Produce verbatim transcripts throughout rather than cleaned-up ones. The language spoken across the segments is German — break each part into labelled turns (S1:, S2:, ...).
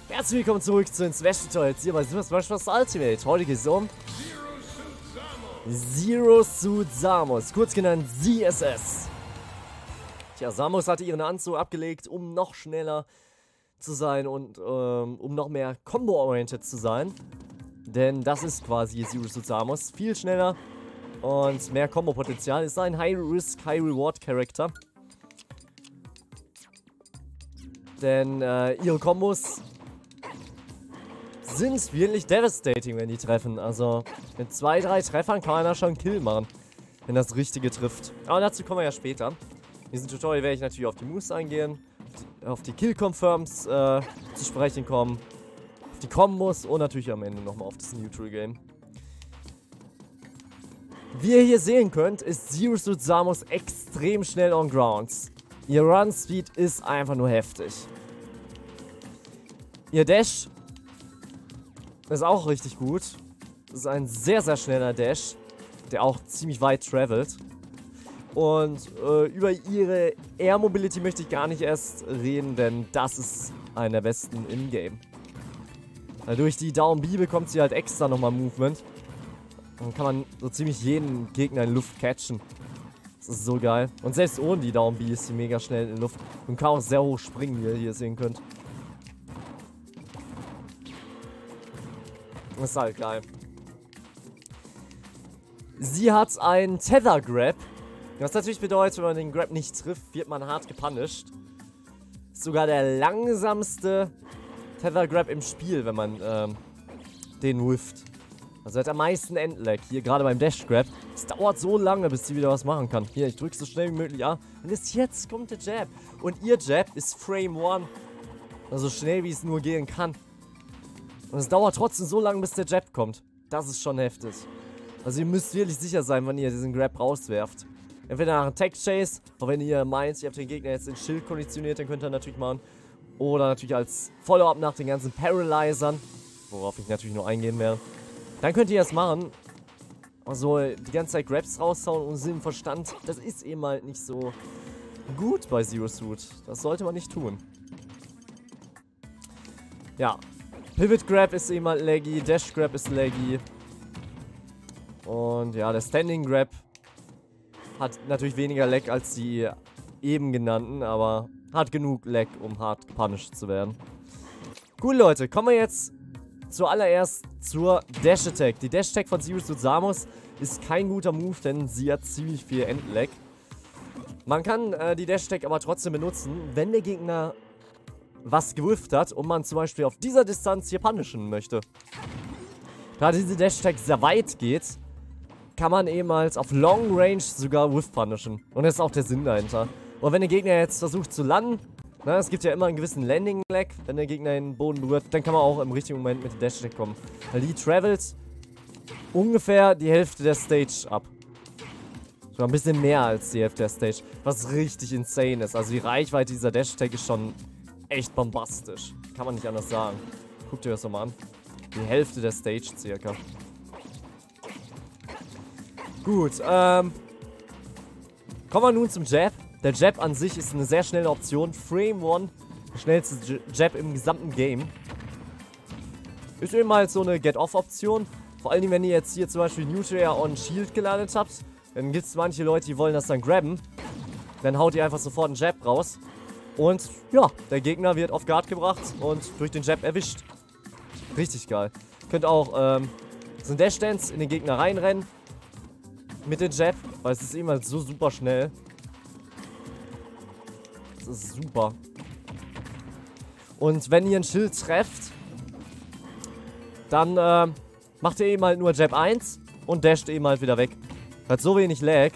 S1: Herzlich willkommen zurück zu den Smash Tutorials hier bei Super Smash Bros. Ultimate. Heute geht es um Zero Suit Samus, kurz genannt Z S S. Tja, Samus hatte ihren Anzug abgelegt, um noch schneller zu sein und ähm, um noch mehr Combo-oriented zu sein. Denn das ist quasi Zero Suit Samus. Viel schneller und mehr Combo-Potenzial. Ist ein High-Risk, High-Reward-Charakter. Denn äh, ihre Kombos sind wirklich devastating, wenn die treffen. Also mit zwei, drei Treffern kann man da schon einen Kill machen, wenn das Richtige trifft. Aber dazu kommen wir ja später. In diesem Tutorial werde ich natürlich auf die Moves eingehen, auf die, auf die Kill-Confirms äh, zu sprechen kommen, auf die Kombos und natürlich am Ende nochmal auf das Neutral Game. Wie ihr hier sehen könnt, ist Zero Suit Samus extrem schnell on Grounds. Ihr Run Speed ist einfach nur heftig. Ihr Dash ist auch richtig gut. Das ist ein sehr, sehr schneller Dash, der auch ziemlich weit travelt. Und äh, über ihre Air Mobility möchte ich gar nicht erst reden, denn das ist einer der besten im Game. Weil durch die Down B bekommt sie halt extra nochmal Movement. Dann kann man so ziemlich jeden Gegner in Luft catchen. Das ist so geil. Und selbst ohne die Down B ist sie mega schnell in Luft. Und kann auch sehr hoch springen, wie ihr hier sehen könnt. Das ist halt geil. Sie hat einen Tether Grab. Was natürlich bedeutet, wenn man den Grab nicht trifft, wird man hart gepunished. Ist sogar der langsamste Tether Grab im Spiel, wenn man ähm, den whifft. Also hat am meisten Endlag. Hier gerade beim Dash Grab. Es dauert so lange, bis sie wieder was machen kann. Hier, ich drücke so schnell wie möglich A. Und jetzt, jetzt kommt der Jab. Und ihr Jab ist Frame one. Also so schnell wie es nur gehen kann. Und es dauert trotzdem so lange, bis der Jab kommt. Das ist schon heftig. Also ihr müsst wirklich sicher sein, wann ihr diesen Grab rauswerft. Entweder nach einem Tech Chase, auch wenn ihr meint, ihr habt den Gegner jetzt in Schild konditioniert, dann könnt ihr natürlich machen. Oder natürlich als Follow-up nach den ganzen Paralyzern, worauf ich natürlich nur eingehen werde. Dann könnt ihr das machen. Also die ganze Zeit Grabs raushauen und Sinn und Verstand, das ist eben halt nicht so gut bei Zero Suit. Das sollte man nicht tun. Ja. Pivot Grab ist eben halt laggy, Dash Grab ist laggy. Und ja, der Standing Grab hat natürlich weniger Lag als die eben genannten, aber hat genug Lag, um hart gepunished zu werden. Gut, Leute, kommen wir jetzt zuallererst zur Dash Attack. Die Dash Attack von Zero Suit Samus ist kein guter Move, denn sie hat ziemlich viel Endlag. Man kann äh, die Dash Attack aber trotzdem benutzen, wenn der Gegner was gewifft hat und man zum Beispiel auf dieser Distanz hier punishen möchte. Da diese Dash Attack sehr weit geht, kann man eben als auf Long Range sogar whiff punishen. Und das ist auch der Sinn dahinter. Und wenn der Gegner jetzt versucht zu landen, na, es gibt ja immer einen gewissen Landing Lag, wenn der Gegner den Boden berührt, dann kann man auch im richtigen Moment mit der Dash Attack kommen. Weil die travelt ungefähr die Hälfte der Stage ab. So ein bisschen mehr als die Hälfte der Stage, was richtig insane ist. Also die Reichweite dieser Dash Attack ist schon echt bombastisch. Kann man nicht anders sagen. Guckt euch das nochmal an. Die Hälfte der Stage circa. Gut, ähm. Kommen wir nun zum Jab. Der Jab an sich ist eine sehr schnelle Option. Frame one, der schnellste Jab im gesamten Game. Ist eben halt so eine Get-Off-Option. Vor allem, wenn ihr jetzt hier zum Beispiel Neutral on Shield gelandet habt, dann gibt es manche Leute, die wollen das dann grabben. Dann haut ihr einfach sofort einen Jab raus. Und ja, der Gegner wird auf Guard gebracht und durch den Jab erwischt. Richtig geil. Könnt auch ähm, so ein Dash Dance in den Gegner reinrennen. Mit dem Jab, weil es ist eben halt so super schnell. Das ist super. Und wenn ihr ein Schild trefft, dann ähm, macht ihr eben halt nur Jab eins und dasht eben halt wieder weg. Hat so wenig Lag.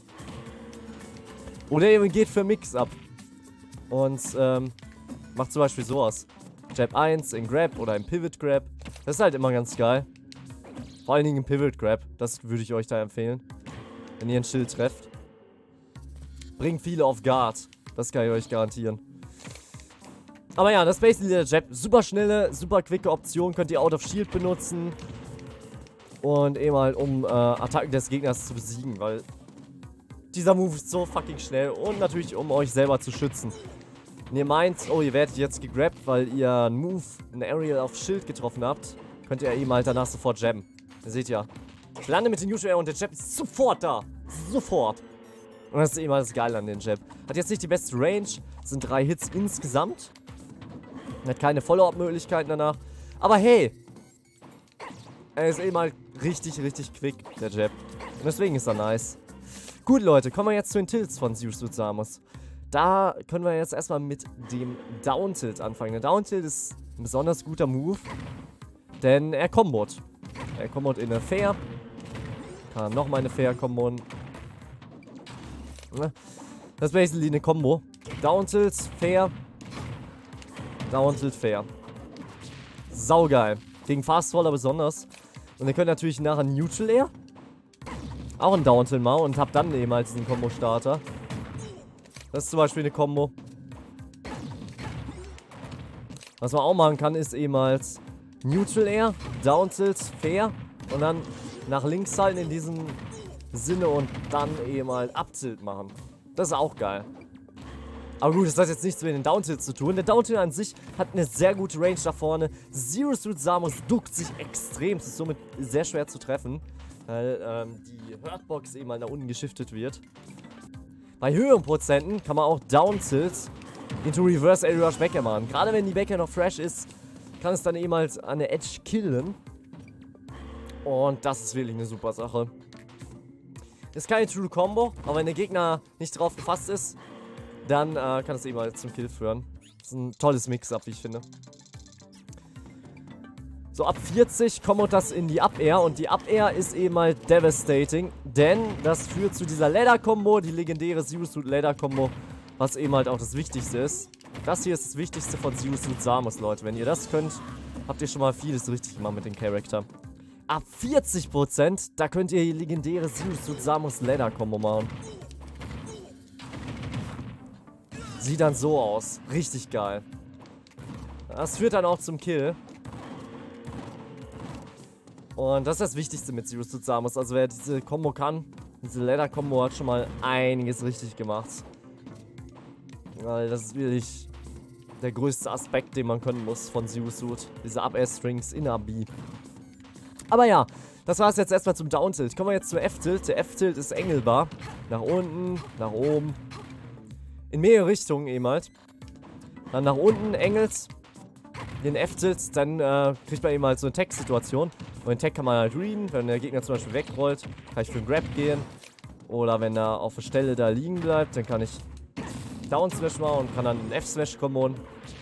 S1: Oder ihr geht für Mix-Up. Und ähm, macht zum Beispiel sowas. Jab eins in Grab oder im Pivot Grab. Das ist halt immer ganz geil. Vor allen Dingen im Pivot Grab. Das würde ich euch da empfehlen. Wenn ihr ein Schild trefft. Bringt viele auf Guard. Das kann ich euch garantieren. Aber ja, das ist basically der Jab. Super schnelle, super quicke Option. Könnt ihr out of Shield benutzen. Und eben halt, um äh, Attacken des Gegners zu besiegen. Weil dieser Move ist so fucking schnell. Und natürlich, um euch selber zu schützen. Und ihr meint, oh, ihr werdet jetzt gegrabt, weil ihr einen Move, einen Aerial auf Schild getroffen habt, könnt ihr ihm halt danach sofort jabben. Ihr seht ja. Ich lande mit dem Neutral Air und der Jab ist sofort da. Sofort. Und das ist eben halt das Geile an den Jab. Hat jetzt nicht die beste Range, sind drei Hits insgesamt. Hat keine Follow-up-Möglichkeiten danach. Aber hey, er ist eben halt richtig, richtig quick, der Jab. Und deswegen ist er nice. Gut, Leute, kommen wir jetzt zu den Tilts von Zero-Suit Samus. Da können wir jetzt erstmal mit dem Down-Tilt anfangen. Der Down-Tilt ist ein besonders guter Move, denn er kombot. Er kombot in eine Fair. Kann nochmal eine Fair kombon. Das ist basically eine Combo. Down-Tilt, Fair. Down-Tilt, Fair. Saugeil. Gegen Fast-Faller besonders. Und ihr könnt natürlich nachher Neutral Air. Auch ein Down-Tilt mal und habt dann eben halt diesen Combo-Starter. Das ist zum Beispiel eine Combo. Was man auch machen kann, ist eben als Neutral Air, Down Tilt, Fair und dann nach links halten in diesem Sinne und dann eben halt Up Tilt machen. Das ist auch geil. Aber gut, das hat jetzt nichts mit den Down Tilt zu tun. Der Down Tilt an sich hat eine sehr gute Range da vorne. Zero-Suit Samus duckt sich extrem, ist somit sehr schwer zu treffen, weil ähm, die Hurtbox eben mal nach unten geschiftet wird. Bei höheren Prozenten kann man auch Down-Tilt into Reverse Aerial Rush Backer machen. Gerade wenn die Backer noch fresh ist, kann es dann eben halt an der Edge killen. Und das ist wirklich eine super Sache. Ist keine True Combo, aber wenn der Gegner nicht drauf gefasst ist, dann äh, kann es eben halt zum Kill führen. Das ist ein tolles Mix-Up, wie ich finde. So, ab vierzig kommt das in die Up-Air und die Up-Air ist eben halt devastating, denn das führt zu dieser Ladder-Combo, die legendäre Zero-Suit Ladder-Combo, was eben halt auch das Wichtigste ist. Das hier ist das Wichtigste von Zero-Suit Samus, Leute. Wenn ihr das könnt, habt ihr schon mal vieles richtig gemacht mit dem Charakter. Ab vierzig Prozent, da könnt ihr die legendäre Zero-Suit Samus Ladder-Combo machen. Sieht dann so aus. Richtig geil. Das führt dann auch zum Kill. Und das ist das Wichtigste mit Zero-Suit Samus. Also wer diese Combo kann, diese Ladder-Combo hat schon mal einiges richtig gemacht. Weil das ist wirklich der größte Aspekt, den man können muss von Zero-Suit. Diese Up-Air-Strings in A B. Aber ja, das war es jetzt erstmal zum Down-Tilt. Kommen wir jetzt zum F-Tilt. Der F-Tilt ist engelbar. Nach unten, nach oben. In mehrere Richtungen eben halt. Dann nach unten engelt den F-Tilt, dann äh, kriegt man eben halt so eine Tag-Situation. Und den Tag kann man halt readen, wenn der Gegner zum Beispiel wegrollt, kann ich für einen Grab gehen. Oder wenn er auf der Stelle da liegen bleibt, dann kann ich Down-Smash machen und kann dann einen F-Smash kombonen.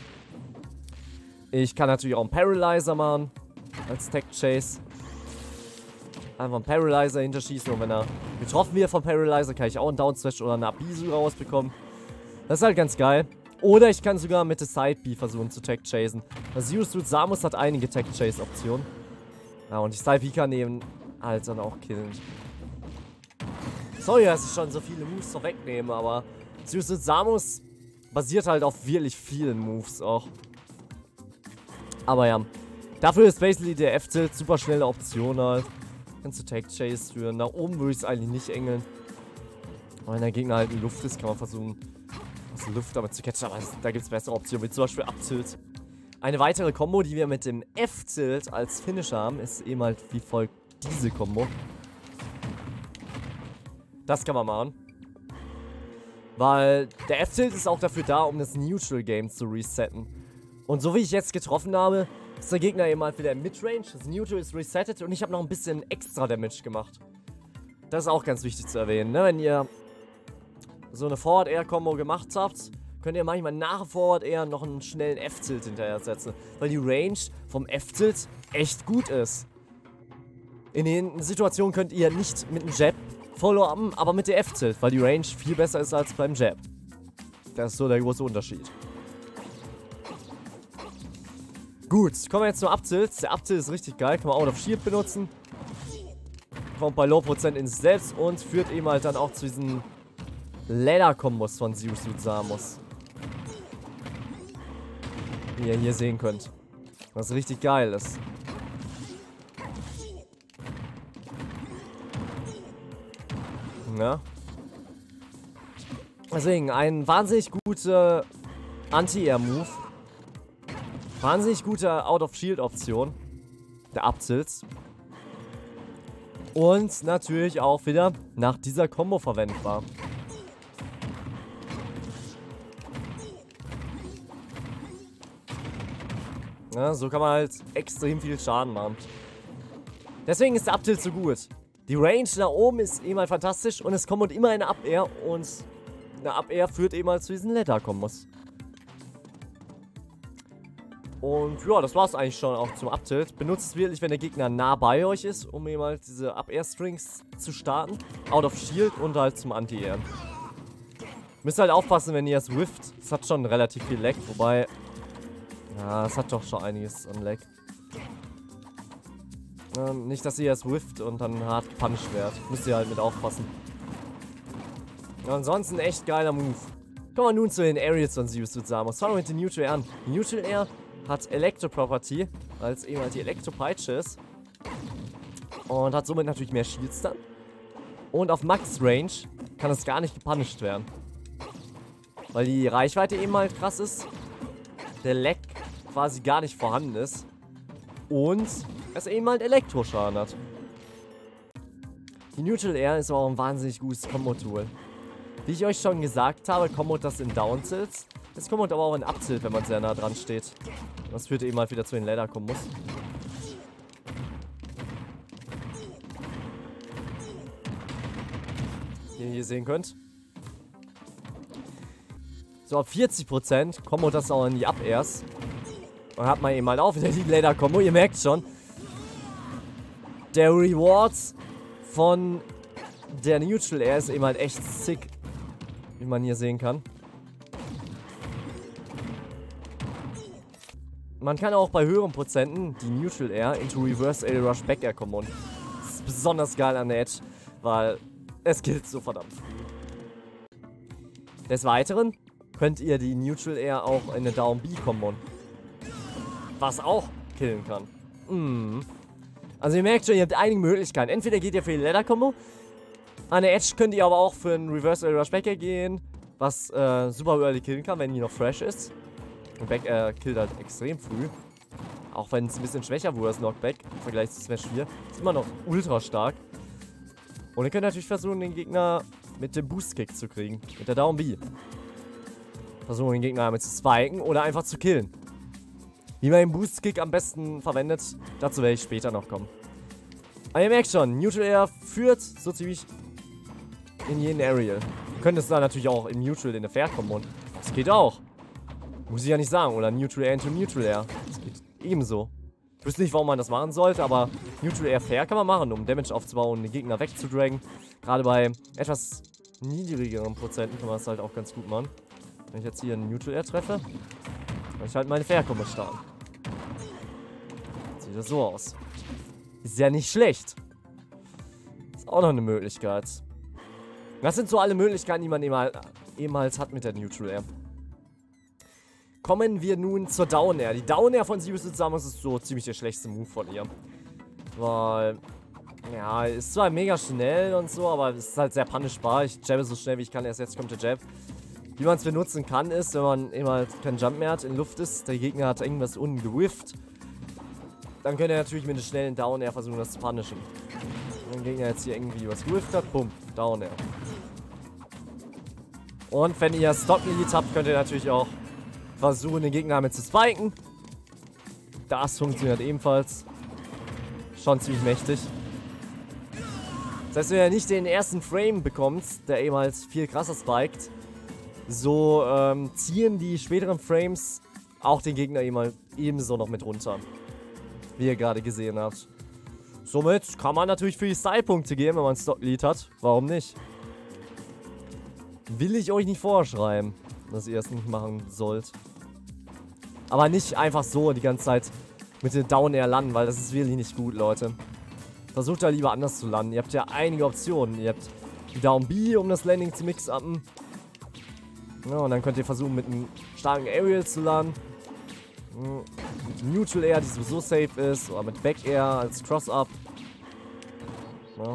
S1: Ich kann natürlich auch einen Paralyzer machen, als Tag-Chase. Einfach einen Paralyzer hinterschießen und wenn er getroffen wird vom Paralyzer, kann ich auch einen Down-Smash oder eine Abisu rausbekommen. Das ist halt ganz geil. Oder ich kann sogar mit der Side-B versuchen zu Tag-Chasen. Also Zero-Suit Samus hat einige Tag-Chase-Optionen. Ja, und die Side-B kann eben halt dann auch killen. Sorry, dass ich schon so viele Moves vorwegnehme, aber Zero-Suit Samus basiert halt auf wirklich vielen Moves auch. Aber ja, dafür ist basically der F-Tilt super schnelle Option halt. Kannst du Tag-Chase führen. Nach oben würde ich es eigentlich nicht engeln. Aber wenn der Gegner halt in Luft ist, kann man versuchen, aus der Luft damit zu catchen. Aber da gibt es bessere Optionen, wie zum Beispiel Up-Tilt. Eine weitere Combo, die wir mit dem F-Tilt als Finisher haben, ist eben halt wie folgt diese Combo. Das kann man machen. Weil der F-Tilt ist auch dafür da, um das Neutral Game zu resetten. Und so wie ich jetzt getroffen habe, ist der Gegner eben halt wieder im Midrange. Das Neutral ist resettet und ich habe noch ein bisschen extra Damage gemacht. Das ist auch ganz wichtig zu erwähnen, ne? Wenn ihr so eine Forward-Air-Combo gemacht habt, könnt ihr manchmal nach Forward-Air noch einen schnellen F-Tilt hinterher setzen. Weil die Range vom F-Tilt echt gut ist. In den Situationen könnt ihr nicht mit dem Jab follow-upen, aber mit der F-Tilt, weil die Range viel besser ist als beim Jab. Das ist so der große Unterschied. Gut, kommen wir jetzt zum Up-Tilt. Der Up-Tilt ist richtig geil, kann man Out of Shield benutzen. Kommt bei Low Prozent ins Selbst und führt eben halt dann auch zu diesen Ladder-Kombos von Zero-Suit Samus. Wie ihr hier sehen könnt. Was richtig geil ist. Ja. Deswegen, ein wahnsinnig guter Anti-Air-Move. Wahnsinnig gute Out-of-Shield-Option. Der Abzils. Und natürlich auch wieder nach dieser Combo verwendbar. Ja, so kann man halt extrem viel Schaden machen. Deswegen ist der Abtilt so gut. Die Range nach oben ist eben halt fantastisch und es kommt immer eine Up-Air und eine Up-Air führt eben halt zu diesen Letter-Kombos. Und ja, das war es eigentlich schon auch zum Up-Tilt. Benutzt es wirklich, wenn der Gegner nah bei euch ist, um eben halt diese Up-Air-Strings zu starten. Out of Shield und halt zum Anti-Air. Müsst halt aufpassen, wenn ihr es whifft. Es hat schon relativ viel Lag, wobei... Ja, es hat doch schon einiges an Lag. Ähm, nicht, dass ihr es whifft und dann hart gepunished werdet. Müsst ihr halt mit aufpassen. Ja, ansonsten echt geiler Move. Kommen wir nun zu den Aerials von Zeus Samus. Fangen wir mit den Neutral Air an. Die Neutral Air hat Elektro-Property, weil es eben halt die Elektro-Peitsche ist. Und hat somit natürlich mehr Shields dann. Und auf Max-Range kann es gar nicht gepunished werden. Weil die Reichweite eben halt krass ist. Der Lag quasi gar nicht vorhanden ist. Und es eben halt Elektroschaden hat. Die Neutral Air ist aber auch ein wahnsinnig gutes Combo-Tool. Wie ich euch schon gesagt habe, kombot das in Down-Tilts. Es kombot aber auch in Up-Tilt, wenn man sehr nah dran steht. Das führt eben halt wieder zu den Ladder-Kombos. Wie ihr hier sehen könnt. So, ab vierzig Prozent kombot das auch in die Up-Airs. Und hat man eben halt auch wieder die Ladder-Kombo. Ihr merkt schon, der Reward von der Neutral Air ist eben halt echt sick. Wie man hier sehen kann. Man kann auch bei höheren Prozenten die Neutral Air into Reverse Air Rush Back Air kombon. Das ist besonders geil an der Edge, weil es killt so verdammt früh. Des Weiteren könnt ihr die Neutral Air auch in eine Down B kombon. Was auch killen kann. Mm. Also ihr merkt schon, ihr habt einige Möglichkeiten. Entweder geht ihr für die Ladder-Kombo. An der Edge könnt ihr aber auch für einen Reverse Air Rush Back Air gehen, was äh, super early killen kann, wenn die noch fresh ist. Und Back Air killt halt extrem früh. Auch wenn es ein bisschen schwächer wurde, das Knockback im Vergleich zu Smash vier. Ist immer noch ultra stark. Und ihr könnt natürlich versuchen, den Gegner mit dem Boost-Kick zu kriegen. Mit der Down B. Versuchen, den Gegner damit zu spiken oder einfach zu killen. Wie man den Boost-Kick am besten verwendet, dazu werde ich später noch kommen. Aber ihr merkt schon, Neutral Air führt so ziemlich in jeden Aerial. Ihr könnt es dann natürlich auch in Neutral in eine Fair kommen. Das geht auch. Muss ich ja nicht sagen. Oder Neutral Air into Neutral Air. Das geht ebenso. Ich wüsste nicht, warum man das machen sollte, aber Neutral Air Fair kann man machen, um Damage aufzubauen und den Gegner wegzudragen. Gerade bei etwas niedrigeren Prozenten kann man das halt auch ganz gut machen. Wenn ich jetzt hier einen Neutral Air treffe, kann ich halt meine Fair-Kombo starten. Sieht das so aus. Ist ja nicht schlecht. Ist auch noch eine Möglichkeit. Das sind so alle Möglichkeiten, die man ehemals hat mit der Neutral Air. Kommen wir nun zur Down Air. Die Down Air von Zeus Samus ist so ziemlich der schlechteste Move von ihr. Weil, ja, ist zwar mega schnell und so, aber es ist halt sehr punishbar. Ich jabbe so schnell wie ich kann, erst jetzt kommt der Jab. Wie man es benutzen kann, ist, wenn man eben halt keinen Jump mehr hat, in Luft ist, der Gegner hat irgendwas unten gewifft, dann könnt ihr natürlich mit einer schnellen Down Air versuchen, das zu punishen. Wenn der Gegner jetzt hier irgendwie was gewifft hat, bumm, Down Air. Und wenn ihr Stock Elite habt, könnt ihr natürlich auch versuchen, den Gegner damit zu spiken. Das funktioniert ebenfalls. Schon ziemlich mächtig. Das heißt, wenn ihr nicht den ersten Frame bekommt, der eben halt viel krasser spiked, so ähm, ziehen die späteren Frames auch den Gegner eben halt ebenso noch mit runter. Wie ihr gerade gesehen habt. Somit kann man natürlich für die Style-Punkte geben, wenn man Stock-Lead hat. Warum nicht? Will ich euch nicht vorschreiben, dass ihr es nicht machen sollt. Aber nicht einfach so die ganze Zeit mit den Down-Air landen, weil das ist wirklich nicht gut, Leute. Versucht da lieber anders zu landen. Ihr habt ja einige Optionen. Ihr habt die Down B, um das Landing zu mix-uppen. Ja, und dann könnt ihr versuchen, mit einem starken Aerial zu landen. Mit Neutral Air, die sowieso safe ist. Oder mit Back Air als Cross-Up. Ja.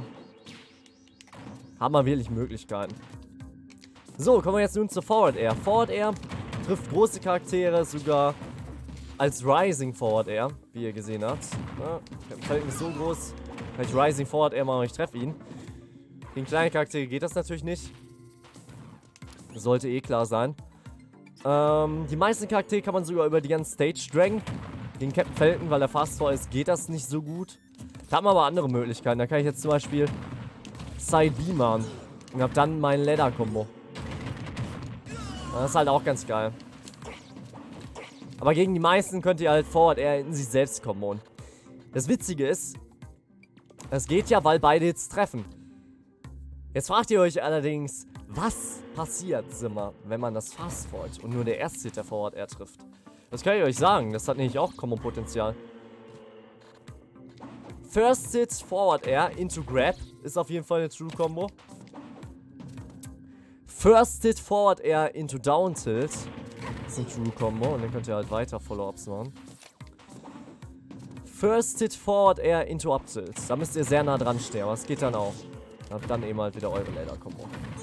S1: Haben wir wirklich Möglichkeiten. So, kommen wir jetzt nun zur Forward Air. Forward Air Trifft große Charaktere sogar als Rising Forward Air, wie ihr gesehen habt. Ja, Captain Falcon ist so groß, kann ich Rising Forward Air machen und ich treffe ihn. Gegen kleine Charaktere geht das natürlich nicht. Sollte eh klar sein. Ähm, die meisten Charaktere kann man sogar über die ganze Stage draggen. Gegen Captain Falcon, weil er Fast Four ist, geht das nicht so gut. Da hat man aber andere Möglichkeiten. Da kann ich jetzt zum Beispiel Side B machen. Und hab dann mein Leather-Kombo. Das ist halt auch ganz geil. Aber gegen die meisten könnt ihr halt Forward eher in sich selbst komboen. Das Witzige ist, es geht ja, weil beide Hits treffen. Jetzt fragt ihr euch allerdings, was passiert, Simmer, wenn man das Fast Forward und nur der erste Hit der Forward Air trifft? Das kann ich euch sagen, das hat nämlich auch Kombo-Potenzial. First Hit Forward Air into Grab ist auf jeden Fall eine True Combo. First Hit Forward Air into Down Tilt ist eine True Combo und dann könnt ihr halt weiter Follow-Ups machen. First Hit Forward Air into Up Tilt. Da müsst ihr sehr nah dran stehen, aber es geht dann auch. Habt dann eben halt wieder eure Leather Combo.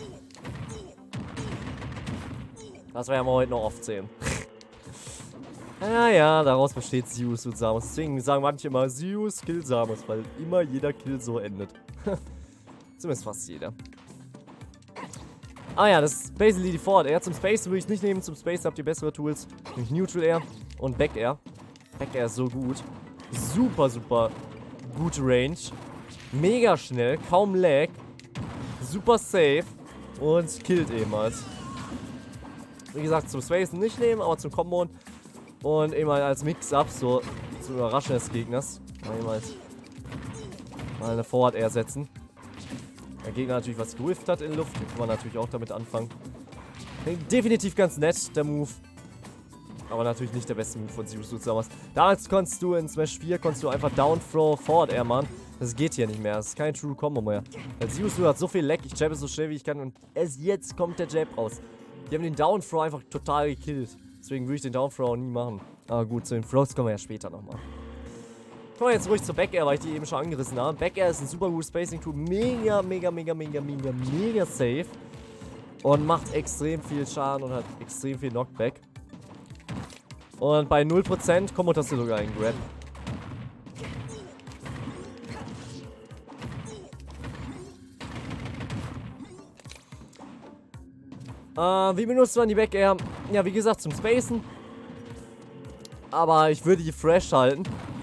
S1: Das werden wir heute noch oft sehen. Ja, ja, daraus besteht Zeus und Samus. Deswegen sagen manche immer, Zeus killt Samus, weil immer jeder Kill so endet. Zumindest fast jeder. Ah ja, das ist basically die Forward Air. Zum Space würde ich es nicht nehmen. Zum Space habt ihr bessere Tools. Nämlich Neutral Air und Back Air. Back Air ist so gut. Super, super gute Range. Mega schnell, kaum Lag. Super safe. Und killt eben halt. Wie gesagt, zum Space nicht nehmen, aber zum Combo. Und eben halt als Mix-Up, so zum Überraschen des Gegners. Mal eben halt mal eine Forward Air setzen. Der Gegner natürlich was gewifft hat in der Luft. Den kann man natürlich auch damit anfangen. Definitiv ganz nett, der Move. Aber natürlich nicht der beste Move von Zeus Samus. Damals konntest du in Smash vier konntest du einfach Down Throw Forward Air machen. Das geht hier nicht mehr. Das ist keine True Combo mehr. Weil Zeus hat so viel Lag. Ich jabbe so schnell wie ich kann. Und erst jetzt kommt der Jab raus. Die haben den Down Throw einfach total gekillt. Deswegen würde ich den Down Throw nie machen. Aber gut, zu den Throws kommen wir ja später nochmal. Kommen wir jetzt ruhig zur Back Air, weil ich die eben schon angerissen habe. Back Air ist ein super gutes Spacing-Tool. Mega, mega, mega, mega, mega, mega safe. Und macht extrem viel Schaden und hat extrem viel Knockback. Und bei null Prozent kommt das hier sogar ein Grab. Äh, wie benutzt man die Back Air? Ja, wie gesagt, zum Spacen. Aber ich würde die fresh halten.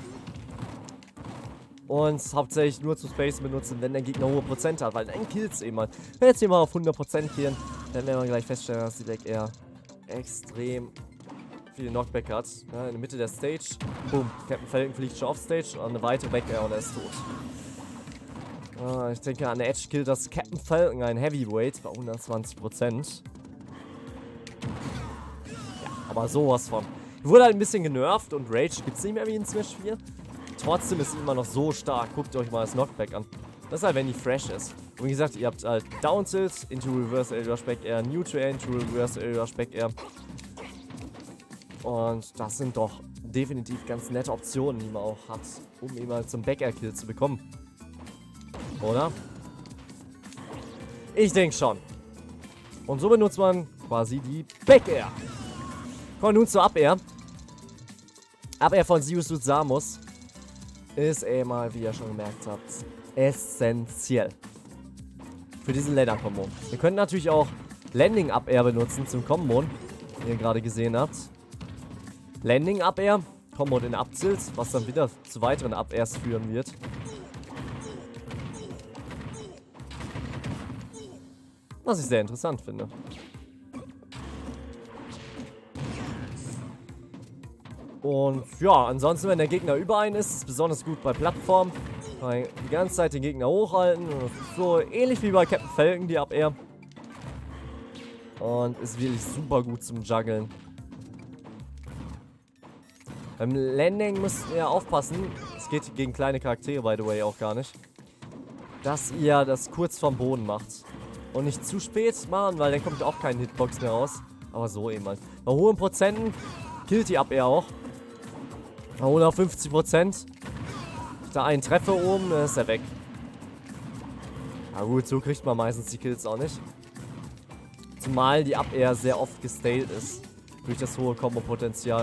S1: Und hauptsächlich nur zum Spacen benutzen, wenn der Gegner hohe Prozent hat. Weil dann killt es eben mal. Wenn wir jetzt hier mal auf hundert Prozent gehen, dann werden wir gleich feststellen, dass die Back Air extrem viel Knockback hat. Ja, in der Mitte der Stage. Boom. Captain Falcon fliegt schon auf Stage. Und eine weitere Back Air und er ist tot. Ich denke, an der Edge killt das Captain Falcon ein Heavyweight bei hundertzwanzig Prozent. Ja, aber sowas von. Wurde halt ein bisschen genervt und Rage gibt es nicht mehr wie in Smash vier. Trotzdem ist sie immer noch so stark. Guckt euch mal das Knockback an. Das ist halt, wenn die fresh ist. Und wie gesagt, ihr habt halt Down Tilt into Reverse Air Rush Back Air, Neutral Air into Reverse Air Rush Back Air. Und das sind doch definitiv ganz nette Optionen, die man auch hat, um eben halt zum Back Air Kill zu bekommen. Oder? Ich denke schon. Und so benutzt man quasi die Back Air. Kommen wir nun zur Up Air. Up Air von Zeus Samus ist eh mal, wie ihr schon gemerkt habt, essentiell für diesen Leather-Kombo. Ihr könnt natürlich auch Landing Up Air benutzen zum Combo, wie ihr gerade gesehen habt. Landing Up Air, Combo in Up Tilt, was dann wieder zu weiteren Up Airs führen wird. Was ich sehr interessant finde. Und ja, ansonsten, wenn der Gegner über einen ist, ist es besonders gut bei Plattformen. Die ganze Zeit den Gegner hochhalten. So ähnlich wie bei Captain Falcon, die Up Air. Und ist wirklich super gut zum Juggeln. Beim Landing müsst ihr aufpassen. Es geht gegen kleine Charaktere, by the way, auch gar nicht. Dass ihr das kurz vom Boden macht. Und nicht zu spät machen, weil dann kommt auch kein Hitbox mehr raus. Aber so eben halt. Bei hohen Prozenten killt die Up Air auch. Bei hundertfünfzig Prozent. Da einen Treffer oben, dann ist er weg. Na gut, so kriegt man meistens die Kills auch nicht. Zumal die Up Air sehr oft gestaylt ist. Durch das hohe Kombo-Potenzial.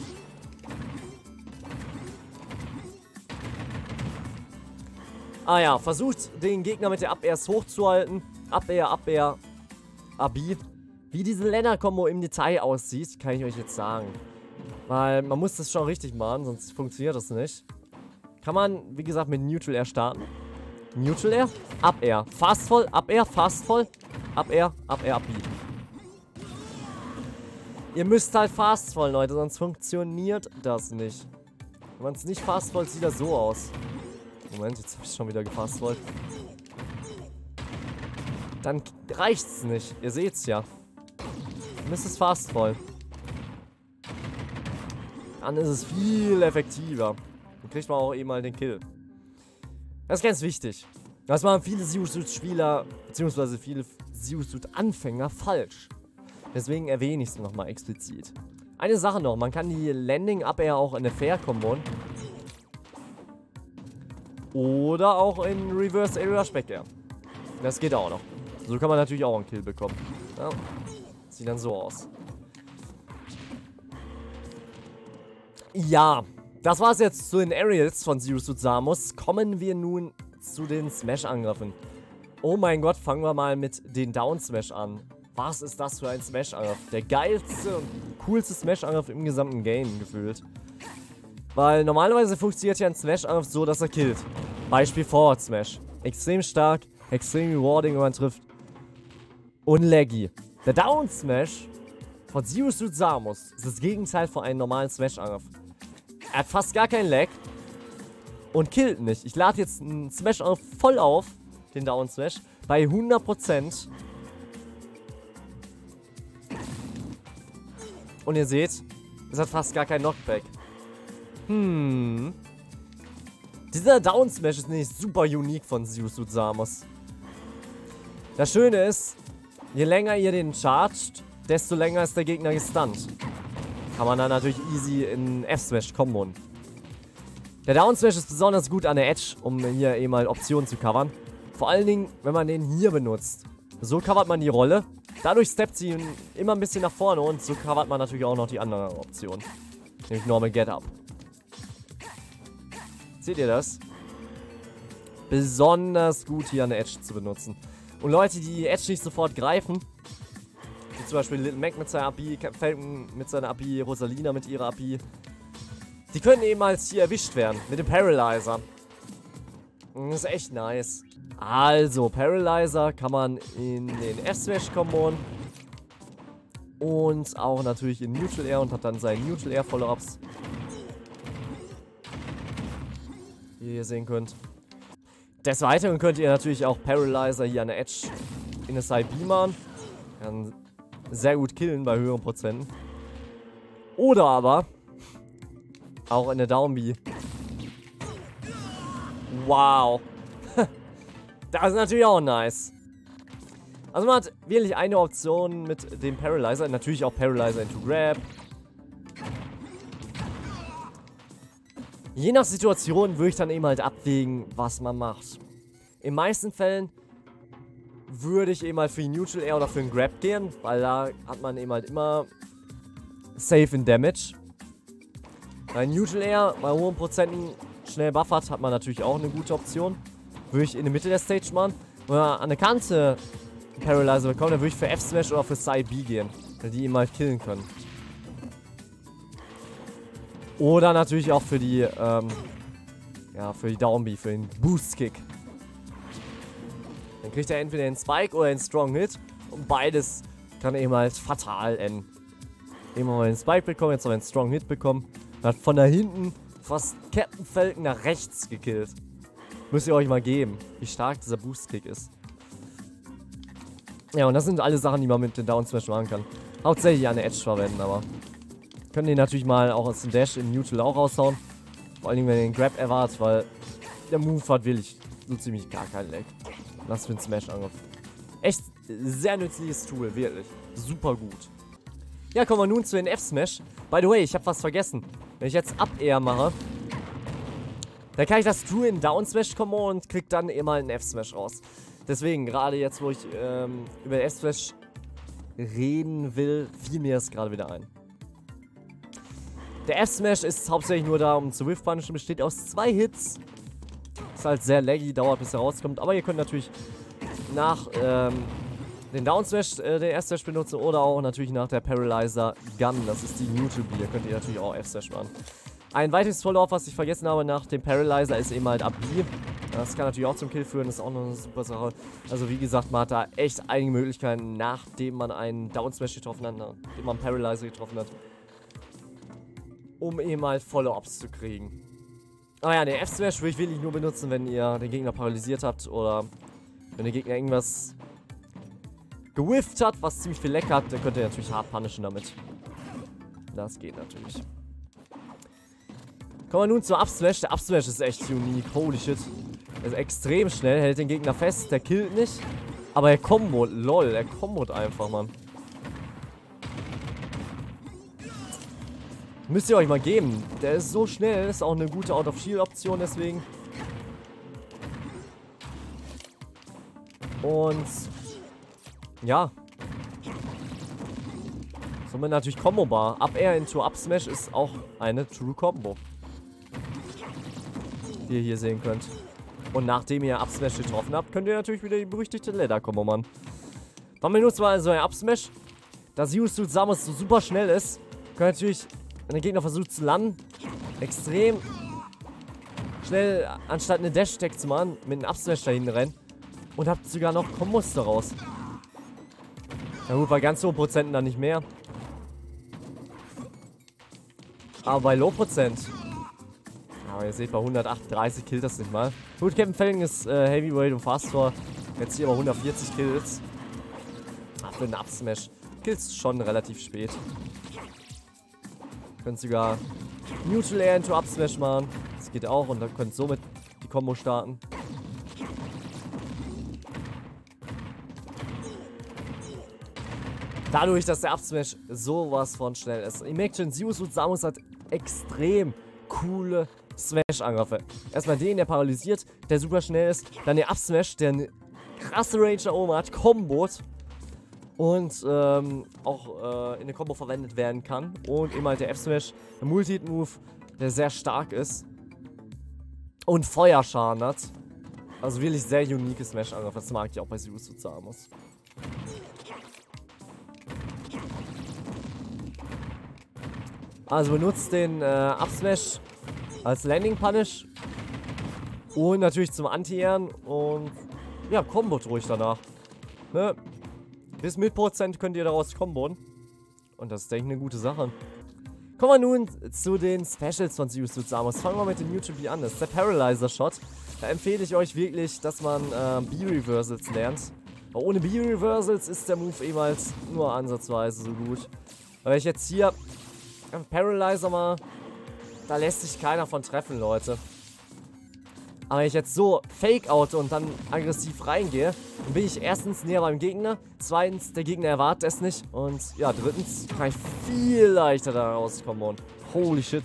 S1: Ah ja, versucht den Gegner mit der Up-Airs hochzuhalten. Up-Air, Up-Air, Abi. Wie diese Länner-Kombo im Detail aussieht, kann ich euch jetzt sagen. Weil man muss das schon richtig machen, sonst funktioniert das nicht. Kann man, wie gesagt, mit Neutral Air starten. Neutral Air, Up-Air, Fast Fall, Up-Air, Fast Fall, Up-Air, Up-Air, Up-B. Ihr müsst halt Fast Fall, Leute, sonst funktioniert das nicht. Wenn man es nicht Fast Fall, sieht das so aus. Moment, jetzt habe ich schon wieder gefast wollt. Dann reicht's nicht. Ihr seht's ja. Dann ist es fast voll. Dann ist es viel effektiver. Dann kriegt man auch eben mal den Kill. Das ist ganz wichtig. Das machen viele Zero-Suit-Spieler, beziehungsweise viele Zero-Suit-Anfänger falsch. Deswegen erwähne ich es nochmal explizit. Eine Sache noch, man kann die Landing-Up-Air auch in eine Fair-Kombonen. Oder auch in Reverse Area Back Air. Das geht auch noch. So kann man natürlich auch einen Kill bekommen. Ja. Sieht dann so aus. Ja, das war's jetzt zu den Aerials von Zero Suit Samus. Kommen wir nun zu den Smash-Angriffen. Oh mein Gott, fangen wir mal mit den Down-Smash an. Was ist das für ein Smash-Angriff? Der geilste und coolste Smash-Angriff im gesamten Game gefühlt. Weil normalerweise funktioniert ja ein Smash-Angriff so, dass er killt. Beispiel Forward Smash. Extrem stark, extrem rewarding, wenn man trifft. Und laggy. Der Down Smash von Zero Suit Samus ist das Gegenteil von einem normalen Smash-Angriff. Er hat fast gar keinen Lag und killt nicht. Ich lade jetzt einen Smash-Angriff voll auf, den Down Smash, bei hundert Prozent. Und ihr seht, es hat fast gar kein Knockback. Hm. Dieser Down Smash ist nicht super unique von Zero Suit Samus. Das Schöne ist, je länger ihr den chargt, desto länger ist der Gegner gestunt. Kann man dann natürlich easy in F-Smash kombon. Der Down Smash ist besonders gut an der Edge, um hier eben mal Optionen zu covern. Vor allen Dingen, wenn man den hier benutzt. So covert man die Rolle. Dadurch steppt sie immer ein bisschen nach vorne und so covert man natürlich auch noch die andere Option. Nämlich Normal Get Up. Seht ihr das? Besonders gut hier an der Edge zu benutzen. Und Leute, die die Edge nicht sofort greifen, wie zum Beispiel Little Mac mit seiner A P I, Falcon mit seiner A P I, Rosalina mit ihrer A P I, die können eben als hier erwischt werden, mit dem Paralyzer. Das ist echt nice. Also, Paralyzer kann man in den F-Smash-Kombon und auch natürlich in Neutral Air und hat dann seine Neutral Air Follow-Ups. Wie ihr sehen könnt. Des Weiteren könnt ihr natürlich auch Paralyzer hier an der Edge in der Side B machen. Kann sehr gut killen bei höheren Prozenten. Oder aber auch in der Down B. Wow. Das ist natürlich auch nice. Also man hat wirklich eine Option mit dem Paralyzer. Natürlich auch Paralyzer into Grab. Je nach Situation würde ich dann eben halt abwägen, was man macht. In meisten Fällen würde ich eben halt für die Neutral Air oder für den Grab gehen, weil da hat man eben halt immer Safe in Damage. Bei Neutral Air bei hohen Prozenten schnell buffert, hat man natürlich auch eine gute Option. Würde ich in der Mitte der Stage machen. Wenn man an der Kante einen Paralyzer bekommt, dann würde ich für F-Smash oder für Side B gehen, weil die ihn mal killen können. Oder natürlich auch für die, ähm, ja, für die Down B, für den Boost-Kick. Dann kriegt er entweder den Spike oder den Strong Hit und beides kann eben halt fatal enden. Eben mal den Spike bekommen, jetzt noch den Strong Hit bekommen. Hat von da hinten fast Captain Falcon nach rechts gekillt. Müsst ihr euch mal geben, wie stark dieser Boost-Kick ist. Ja, und das sind alle Sachen, die man mit dem Down Smash machen kann. Hauptsächlich an der Edge verwenden, aber können den natürlich mal auch aus dem Dash in Neutral auch raushauen. Vor allen Dingen, wenn ihr den Grab erwartet, weil der Move hat wirklich so ziemlich gar keinen Lag. Was für ein Smash-Angriff. Echt sehr nützliches Tool, wirklich. Super gut. Ja, kommen wir nun zu den F-Smash. By the way, ich habe was vergessen. Wenn ich jetzt Up-Air mache, dann kann ich das True in Down-Smash kommen und krieg dann eben mal einen F-Smash raus. Deswegen, gerade jetzt, wo ich ähm, über F-Smash reden will, fiel mir das gerade wieder ein. Der F-Smash ist hauptsächlich nur da, um zu Whiff-Punishen, besteht aus zwei Hits. Ist halt sehr laggy, dauert bis er rauskommt. Aber ihr könnt natürlich nach ähm, den Down-Smash äh, den F-Smash benutzen oder auch natürlich nach der Paralyzer Gun. Das ist die Neutral B. Ihr könnt ihr natürlich auch F-Smash machen. Ein weiteres Follow-up, was ich vergessen habe nach dem Paralyzer, ist eben halt Up B. Das kann natürlich auch zum Kill führen, das ist auch noch eine super Sache. Also wie gesagt, man hat da echt einige Möglichkeiten, nachdem man einen Down-Smash getroffen hat, nachdem man einen Paralyzer getroffen hat, um eben halt Follow-Ups zu kriegen. Aber ja, den F-Smash würde ich wirklich nur benutzen, wenn ihr den Gegner paralysiert habt oder wenn der Gegner irgendwas gewifft hat, was ziemlich viel Leck hat, dann könnt ihr natürlich hart punishen damit. Das geht natürlich. Kommen wir nun zur Up-Smash. Der Up-Smash ist echt unique. Holy shit. Er ist extrem schnell, hält den Gegner fest, der killt nicht. Aber er kombot, lol, er kombot einfach, Mann. Müsst ihr euch mal geben. Der ist so schnell, ist auch eine gute Out-of-Shield-Option deswegen. Und ja. Somit natürlich Combo-Bar. Up-Air into Up-Smash ist auch eine True Combo. Wie ihr hier sehen könnt. Und nachdem ihr Up-Smash getroffen habt, könnt ihr natürlich wieder die berüchtigte Leather-Combo machen. Dann benutzt man also ein Up-Smash. Da Zeus Samus so super schnell ist, könnt ihr natürlich, wenn der Gegner versucht zu landen, extrem schnell, anstatt eine Dash-Tag zu machen, mit einem Up-Smash dahin rennen. Und habt sogar noch Kombos daraus. Na gut, bei ganz hohen Prozenten dann nicht mehr. Aber bei Low Prozent. Aber ihr seht, bei hundertachtunddreißig killt das nicht mal. Gut, Captain Falcon ist äh, Heavyweight und Fast Four. Jetzt hier aber hundertvierzig Kills. Ach, für einen Up-Smash. Kills schon relativ spät. Könnt sogar Neutral Air into Up-Smash machen. Das geht auch und dann könnt somit die Combo starten. Dadurch, dass der Up-Smash sowas von schnell ist. Ihr merkt schon, Zeus und Samus hat extrem coole Smash-Angriffe. Erstmal den, der paralysiert, der super schnell ist. Dann der Up-Smash, der eine krasse Range da oben hat, Kombot. Und ähm, auch äh, in eine Combo verwendet werden kann. Und eben halt der F-Smash, der Multi-Hit-Move, der sehr stark ist. Und Feuerschaden hat. Also wirklich sehr unique Smash-Angriffe. Das mag ich auch bei Zeus und Samus. Also benutzt den äh, Up-Smash als Landing-Punish und natürlich zum Anti-Ehren und ja, kombot ruhig danach. Ne? Bis mit Prozent könnt ihr daraus kombonen und das ist, denke ich, eine gute Sache. Kommen wir nun zu den Specials von Zeus und Samus. Fangen wir mit dem YouTube an. Das ist der Paralyzer-Shot. Da empfehle ich euch wirklich, dass man äh, B-Reversals lernt. Aber ohne B-Reversals ist der Move ehemals nur ansatzweise so gut. Weil ich jetzt hier Paralyzer mal, da lässt sich keiner von treffen, Leute. Aber wenn ich jetzt so Fake-Out und dann aggressiv reingehe, dann bin ich erstens näher beim Gegner, zweitens, der Gegner erwartet es nicht und ja, drittens kann ich viel leichter da rauskommen und holy shit.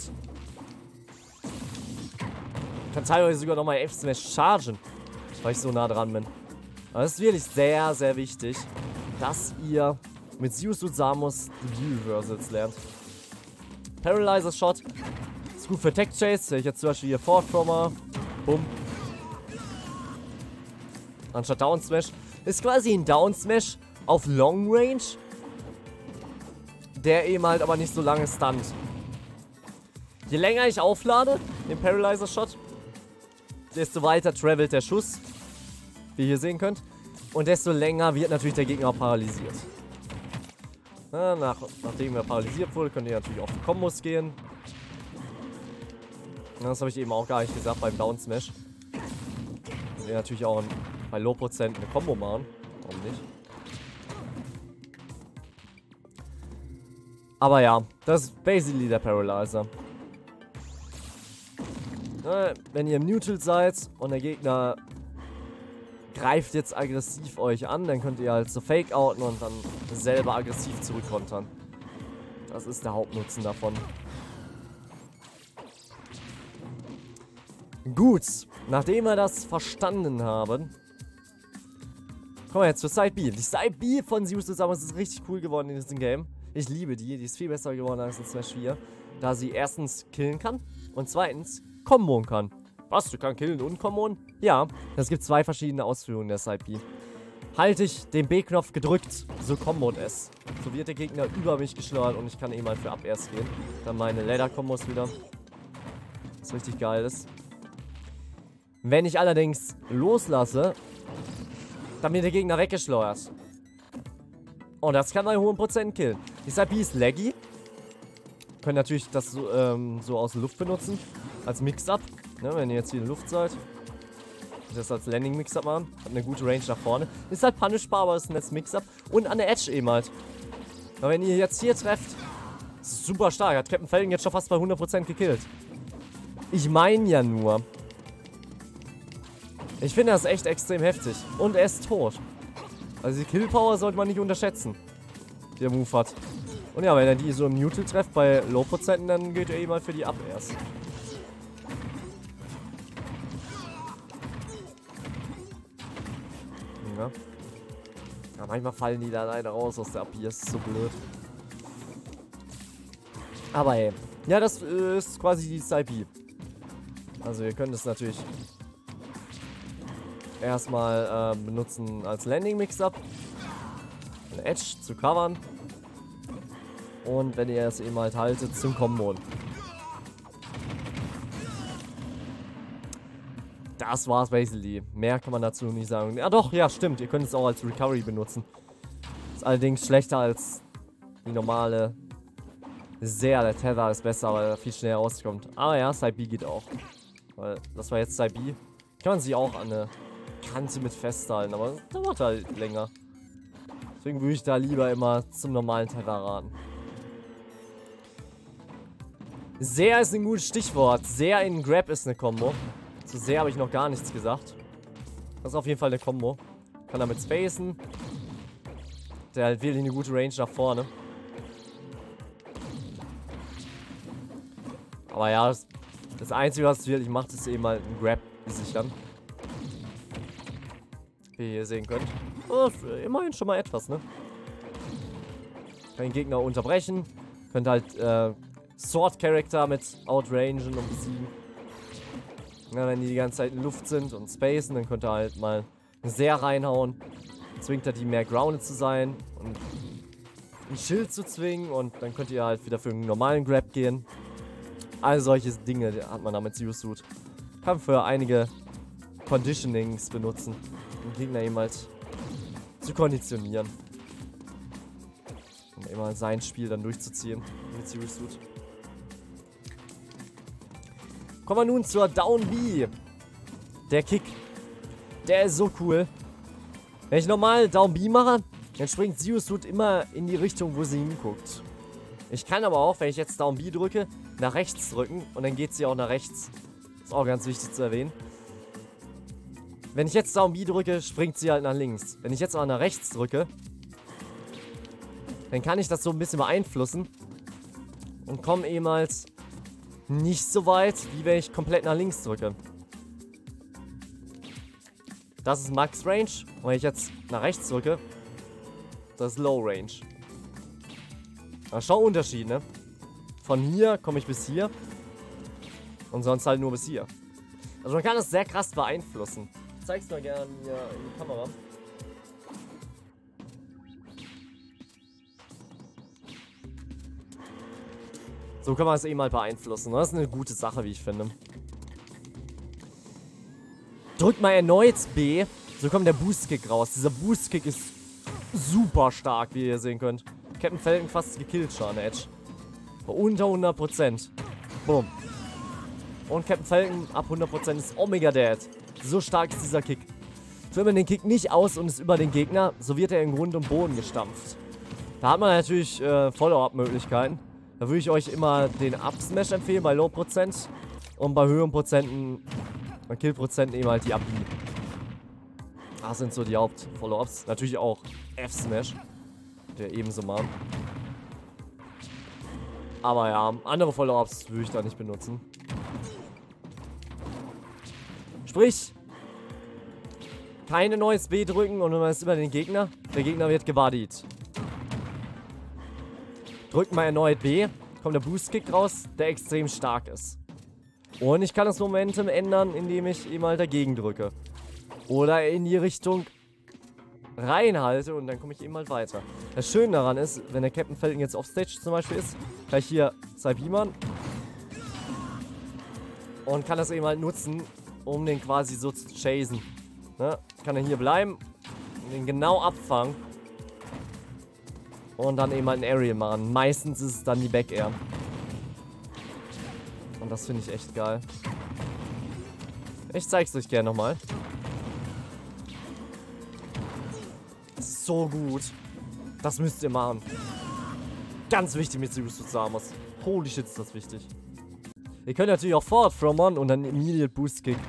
S1: Ich kann teilweise sogar nochmal F-Smash chargen, weil ich so nah dran bin. Aber es ist wirklich sehr, sehr wichtig, dass ihr mit Zeus und Samus die V-Reversals lernt. Paralyzer Shot. Ist gut für Tech Chase. Wenn ich jetzt zum Beispiel hier Forward Frommer. Bumm. Anstatt Down Smash. Ist quasi ein Down Smash auf Long Range. Der eben halt aber nicht so lange stunt. Je länger ich auflade, den Paralyzer Shot, desto weiter travelt der Schuss. Wie ihr hier sehen könnt. Und desto länger wird natürlich der Gegner auch paralysiert. Na, nach, nachdem er paralysiert wurde, könnt ihr natürlich auf die Kombos gehen. Das habe ich eben auch gar nicht gesagt beim Down Smash. Könnt ihr natürlich auch bei Low Prozent eine Combo machen. Warum nicht? Aber ja, das ist basically der Paralyzer. Na, wenn ihr im Neutral seid und der Gegner greift jetzt aggressiv euch an, dann könnt ihr halt so Fake-Outen und dann selber aggressiv zurückkontern. Das ist der Hauptnutzen davon. Gut, nachdem wir das verstanden haben, kommen wir jetzt zur Side B. Die Side B von Zeus und Samus ist richtig cool geworden in diesem Game. Ich liebe die, die ist viel besser geworden als in Smash vier. da sie erstens killen kann und zweitens komboen kann. Was, du kannst killen und komboen? Ja, es gibt zwei verschiedene Ausführungen der Side B. Halte ich den B-Knopf gedrückt, so kombot es. So wird der Gegner über mich geschleudert und ich kann eh mal für ab erst gehen. Dann meine Ladder-Kombos wieder. Was richtig geil ist. Wenn ich allerdings loslasse, dann wird der Gegner weggeschleudert. Und das kann bei hohen Prozent killen. Die Side B ist laggy. Können natürlich das so, ähm, so aus der Luft benutzen. Als Mix-Up. Ne, wenn ihr jetzt hier in der Luft seid. Das als Landing-Mix-Up machen. Hat eine gute Range nach vorne. Ist halt punishbar, aber ist ein nettes Mix-Up. Und an der Edge eben halt. Aber wenn ihr jetzt hier trefft, ist es super stark. Hat Captain Falcon jetzt schon fast bei hundert Prozent gekillt. Ich meine ja nur. Ich finde das echt extrem heftig. Und er ist tot. Also die Killpower sollte man nicht unterschätzen. Die der Move hat. Und ja, wenn er die so im Neutral trefft bei Low-Prozenten, dann geht er eben halt für die ab erst. Ja. Ja, manchmal fallen die da leider raus aus der A P I. Das ist so blöd. Aber hey. Ja, das äh, ist quasi die Side B. Also ihr könnt es natürlich erstmal äh, benutzen als Landing-Mix-Up. Eine Edge zu covern. Und wenn ihr es eben halt haltet, zum Komboen. Das war's basically. Mehr kann man dazu nicht sagen. Ja doch, ja stimmt. Ihr könnt es auch als Recovery benutzen. Ist allerdings schlechter als die normale. Sehr, der Tether ist besser, weil er viel schneller rauskommt. Aber ja, Side B geht auch. Weil das war jetzt Side B. Kann man sich auch an eine Kante mit festhalten, aber das dauert halt länger. Deswegen würde ich da lieber immer zum normalen Tether raten. Sehr ist ein gutes Stichwort. Sehr in Grab ist eine Combo. Zu sehr habe ich noch gar nichts gesagt. Das ist auf jeden Fall eine Combo. Kann damit spacen. Der hat wirklich eine gute Range nach vorne. Aber ja, das, das Einzige, was es wirklich macht, ist eben halt ein Grab sichern. Wie ihr hier sehen könnt. Oh, immerhin schon mal etwas, ne? Kann den Gegner unterbrechen. Könnt halt äh, Sword-Charakter mit outrangen und besiegen. Ja, wenn die die ganze Zeit in Luft sind und spacen, dann könnt ihr halt mal sehr reinhauen. Zwingt er die mehr grounded zu sein und ein Schild zu zwingen und dann könnt ihr halt wieder für einen normalen Grab gehen. All solche Dinge hat man da mit Zero Suit. Kann für einige Conditionings benutzen, um Gegner eben halt zu konditionieren. Um eben halt sein Spiel dann durchzuziehen mit Zero Suit. Kommen wir nun zur Down B. Der Kick. Der ist so cool. Wenn ich normal Down B mache, dann springt Zero Suit immer in die Richtung, wo sie hinguckt. Ich kann aber auch, wenn ich jetzt Down B drücke, nach rechts drücken und dann geht sie auch nach rechts. Ist auch ganz wichtig zu erwähnen. Wenn ich jetzt Down B drücke, springt sie halt nach links. Wenn ich jetzt aber nach rechts drücke, dann kann ich das so ein bisschen beeinflussen und komme eben halt nicht so weit, wie wenn ich komplett nach links drücke. Das ist Max Range. Und wenn ich jetzt nach rechts drücke, das ist Low Range. Das ist schon ein Unterschied, ne? Von hier komme ich bis hier. Und sonst halt nur bis hier. Also man kann das sehr krass beeinflussen. Ich zeig's mal gerne hier in die Kamera. So kann man es eben halt beeinflussen. Das ist eine gute Sache, wie ich finde. Drückt mal erneut B. So kommt der Boost-Kick raus. Dieser Boost-Kick ist super stark, wie ihr sehen könnt. Captain Falcon fast gekillt schon an der Edge. Bei unter hundert Prozent. Boom. Und Captain Falcon ab hundert Prozent ist Omega Dead. So stark ist dieser Kick. Führt man den Kick nicht aus und ist über den Gegner, so wird er in Grund und Boden gestampft. Da hat man natürlich äh, Follow-up-Möglichkeiten. Da würde ich euch immer den Up-Smash empfehlen bei Low-Prozent. Und bei höheren Prozenten, bei Kill-Prozenten eben halt die Up-B. Das sind so die Haupt-Follow-Ups. Natürlich auch F-Smash, der ebenso macht. Aber ja, andere Follow-Ups würde ich da nicht benutzen. Sprich, keine neues B drücken und man ist über den Gegner. Der Gegner wird gebodied. Drückt mal erneut B kommt der Boost-Kick raus, der extrem stark ist. Und ich kann das Momentum ändern, indem ich eben halt dagegen drücke. Oder in die Richtung reinhalte und dann komme ich eben halt weiter. Das Schöne daran ist, wenn der Captain Falcon jetzt offstage zum Beispiel ist, kann ich hier zwei beamern und kann das eben halt nutzen, um den quasi so zu chasen. Ne? Kann er hier bleiben, den genau abfangen und dann eben halt ein Aerial machen. Meistens ist es dann die Back Air. Und das finde ich echt geil. Ich zeig's euch gerne nochmal. So gut. Das müsst ihr machen. Ganz wichtig mit Zero Suit Samus. Holy shit, ist das wichtig. Ihr könnt natürlich auch Forward From On und dann Immediate Boost Kick.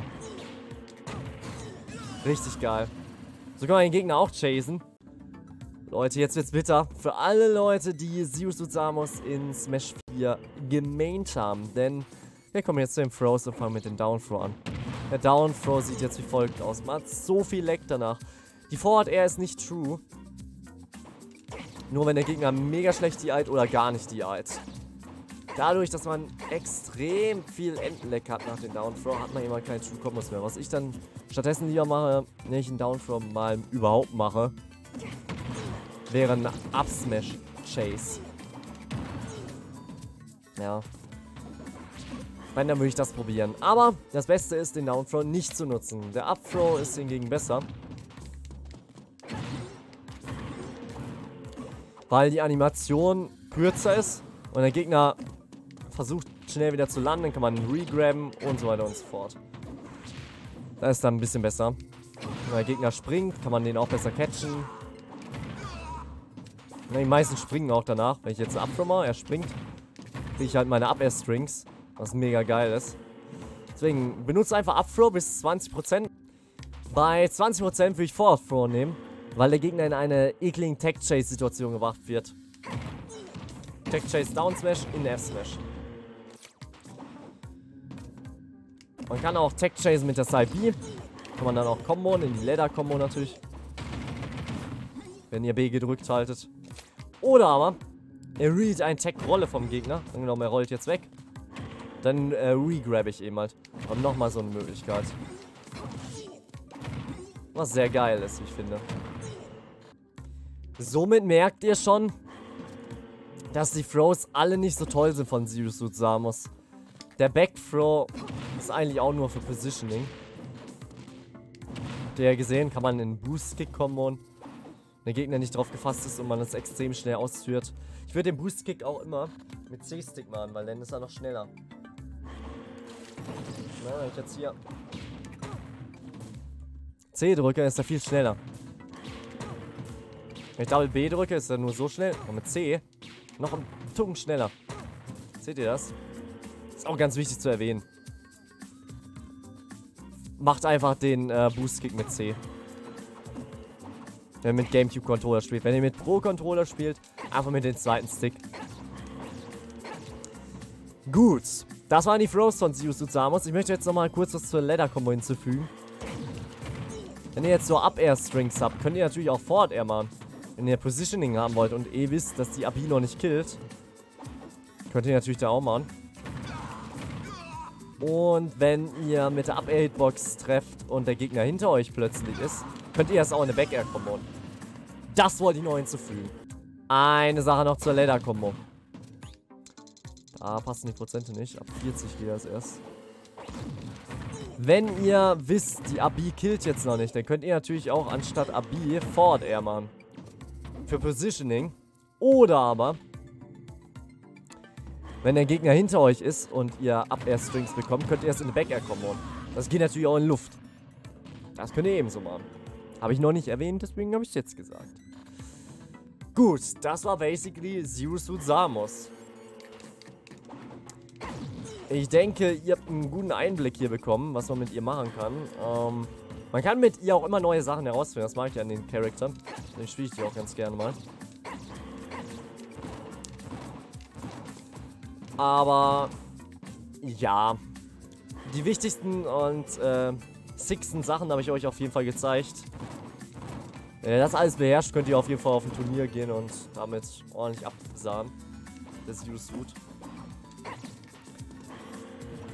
S1: Richtig geil. So kann man den Gegner auch chasen. Leute, jetzt wird's bitter. Für alle Leute, die Zero Suit Samus in Smash vier gemaint haben. Denn wir kommen jetzt zu dem Throws und fangen mit dem Down Throw an. Der Down Throw sieht jetzt wie folgt aus. Man hat so viel Lag danach. Die Forward Air ist nicht true. Nur wenn der Gegner mega schlecht D I'd oder gar nicht D I'd. Dadurch, dass man extrem viel Endenlag hat nach dem Down Throw, hat man immer keine True Combos mehr. Was ich dann stattdessen lieber mache, wenn ich einen Down Throw mal überhaupt mache, wäre ein Up Smash Chase. Ja. Wenn, dann würde ich das probieren. Aber das Beste ist, den Down Throw nicht zu nutzen. Der Up Throw ist hingegen besser. Weil die Animation kürzer ist und der Gegner versucht schnell wieder zu landen, dann kann man regrabben und so weiter und so fort. Das ist dann ein bisschen besser. Wenn der Gegner springt, kann man den auch besser catchen. Die meisten springen auch danach. Wenn ich jetzt einen Up-Throw mache, er springt, kriege ich halt meine Up-Air-Strings, was mega geil ist. Deswegen benutze einfach Up-Throw bis zwanzig Prozent. Bei zwanzig Prozent würde ich Forward-Throw nehmen, weil der Gegner in eine ekligen Tech-Chase-Situation gebracht wird. Tech-Chase Down-Smash in F-Smash. Man kann auch Tech-Chase mit der Side B. Kann man dann auch komboen, in die Leather-Kombo natürlich. Wenn ihr B gedrückt haltet. Oder aber, er readet eine Tech-Rolle vom Gegner. Angenommen, er rollt jetzt weg. Dann äh, regrab ich eben halt. Und nochmal so eine Möglichkeit. Was sehr geil ist, wie ich finde. Somit merkt ihr schon, dass die Throws alle nicht so toll sind von Zero Suit Samus. Der Back-Throw ist eigentlich auch nur für Positioning. Habt ihr ja gesehen, kann man in Boost-Kick komboen. Wenn der Gegner nicht drauf gefasst ist und man es extrem schnell ausführt. Ich würde den Boost-Kick auch immer mit C-Stick machen, weil dann ist er noch schneller. Na, wenn ich jetzt hier C drücke, ist er viel schneller. Wenn ich Double B drücke, ist er nur so schnell. Und mit C noch ein Tucken schneller. Seht ihr das? Ist auch ganz wichtig zu erwähnen. Macht einfach den äh, Boost-Kick mit C. Wenn ihr mit GameCube-Controller spielt. Wenn ihr mit Pro-Controller spielt, einfach mit dem zweiten Stick. Gut. Das waren die Throws von Zero Suit Samus. Ich möchte jetzt nochmal kurz was zur Leather-Kombo hinzufügen. Wenn ihr jetzt so Up-Air-Strings habt, könnt ihr natürlich auch Forward-Air machen. Wenn ihr Positioning haben wollt und eh wisst, dass die A B noch nicht killt, könnt ihr natürlich da auch machen. Und wenn ihr mit der Up-Air-Hitbox trefft und der Gegner hinter euch plötzlich ist, könnt ihr das auch in eine Back-Air-Kombo. Das wollte ich noch hinzufügen. Eine Sache noch zur Leather-Kombo. Da passen die Prozente nicht. Ab vierzig geht das erst. Wenn ihr wisst, die A B killt jetzt noch nicht, dann könnt ihr natürlich auch anstatt A B Forward Air machen. Für Positioning. Oder aber, wenn der Gegner hinter euch ist und ihr Up-Air-Strings bekommt, könnt ihr es in eine Back-Air-Kombo. Das geht natürlich auch in Luft. Das könnt ihr ebenso machen. Habe ich noch nicht erwähnt, deswegen habe ich es jetzt gesagt. Gut, das war basically Zero Suit Samus. Ich denke, ihr habt einen guten Einblick hier bekommen, was man mit ihr machen kann. Ähm, man kann mit ihr auch immer neue Sachen herausfinden. Das mag ich an den Charaktern. Den spiele ich die auch ganz gerne mal. Aber ja, die wichtigsten und äh, sicksten Sachen habe ich euch auf jeden Fall gezeigt. Wenn ihr das alles beherrscht, könnt ihr auf jeden Fall auf ein Turnier gehen und damit ordentlich absahen. Das Zero Suit.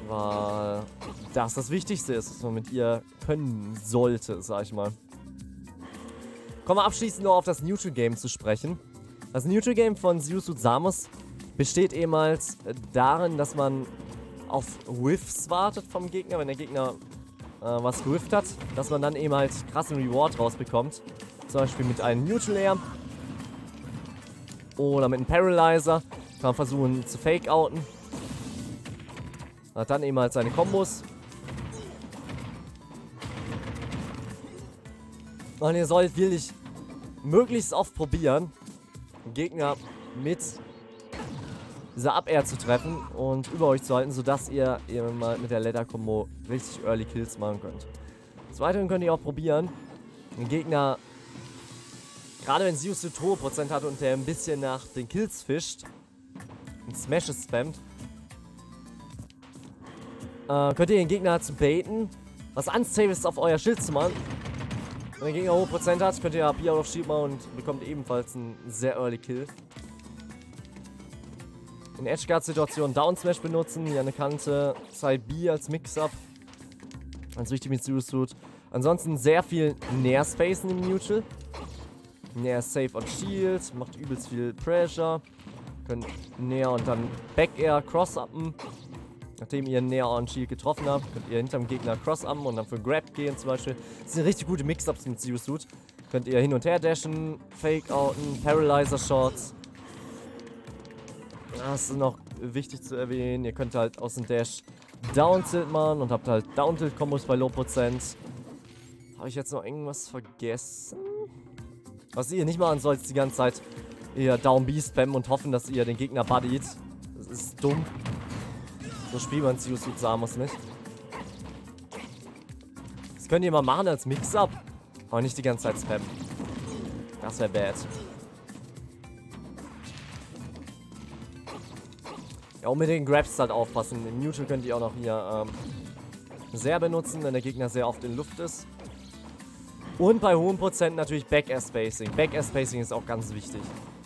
S1: Weil das das Wichtigste ist, was man mit ihr können sollte, sag ich mal. Kommen wir abschließend noch auf das Neutral Game zu sprechen. Das Neutral Game von Zero Suit Samus besteht ehemals darin, dass man auf Whiffs wartet vom Gegner, wenn der Gegner äh, was gewifft hat, dass man dann eben halt krassen Reward rausbekommt. Zum Beispiel mit einem Neutral Air oder mit einem Paralyzer. Kann man versuchen zu fake-outen. Hat dann eben halt seine Kombos. Und ihr sollt wirklich möglichst oft probieren, Gegner mit dieser Up-Air zu treffen und über euch zu halten, sodass ihr eben mal mit der Leather-Kombo richtig Early Kills machen könnt. Des Weiteren könnt ihr auch probieren, den Gegner, gerade wenn Zero Suit hohe Prozent hat und der ein bisschen nach den Kills fischt und Smashes spammt, äh, könnt ihr den Gegner zu baiten, was unsafe ist, auf euer Schild zu machen. Wenn der Gegner hohe Prozent hat, könnt ihr A P out of Shield machen und bekommt ebenfalls einen sehr Early Kill. In Edgeguard-Situationen Down Smash benutzen, hier eine Kante, Side B als Mix-Up. Ganz wichtig mit Zero Suit. Ansonsten sehr viel Nair-Spacen im Neutral. Nair Safe on Shield, macht übelst viel Pressure. Könnt Nair und dann Back-Air Cross-Uppen. Nachdem ihr Nair on Shield getroffen habt, könnt ihr hinterm Gegner Cross-Uppen und dann für Grab gehen zum Beispiel. Das sind richtig gute Mix-Ups mit Zero Suit. Könnt ihr hin und her dashen, Fake-Outen, Paralyzer-Shots. Das ist noch wichtig zu erwähnen. Ihr könnt halt aus dem Dash Down-Tilt machen und habt halt Down-Tilt-Kombos bei Low Prozent. Habe ich jetzt noch irgendwas vergessen? Was ihr nicht machen sollt, ist die ganze Zeit ihr Down-B spammen und hoffen, dass ihr den Gegner buddied. Das ist dumm. So spielt man Zero Suit Samus nicht. Das könnt ihr mal machen als Mix-Up, aber nicht die ganze Zeit spammen. Das wäre bad. Ja, und mit den Grabs halt aufpassen. Im Neutral könnt ihr auch noch hier ähm, sehr benutzen, wenn der Gegner sehr oft in Luft ist. Und bei hohen Prozent natürlich Back-Air-Spacing. Back-Air-Spacing ist auch ganz wichtig.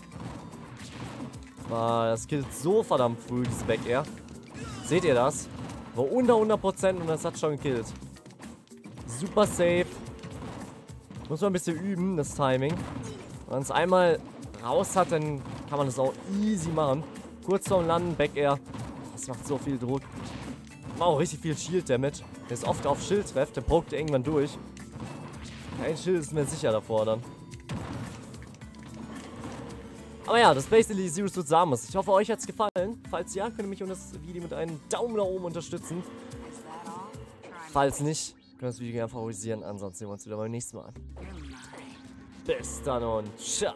S1: Weil das killt so verdammt früh, diese Back-Air. Seht ihr das? War unter hundert Prozent und das hat schon gekillt. Super safe. Muss man ein bisschen üben, das Timing. Wenn man es einmal raus hat, dann kann man das auch easy machen. Kurz vorm Landen, Back-Air. Das macht so viel Druck. Macht auch richtig viel Shield-Damage. Der ist oft auf Schild trefft, der pokt irgendwann durch. Kein Schild ist mir sicher davor dann. Aber ja, das basically Zero Suit Samus. Ich hoffe, euch hat es gefallen. Falls ja, könnt ihr mich und das Video mit einem Daumen nach oben unterstützen. Falls nicht, könnt ihr das Video gerne favorisieren. Ansonsten sehen wir uns wieder beim nächsten Mal. Bis dann und ciao.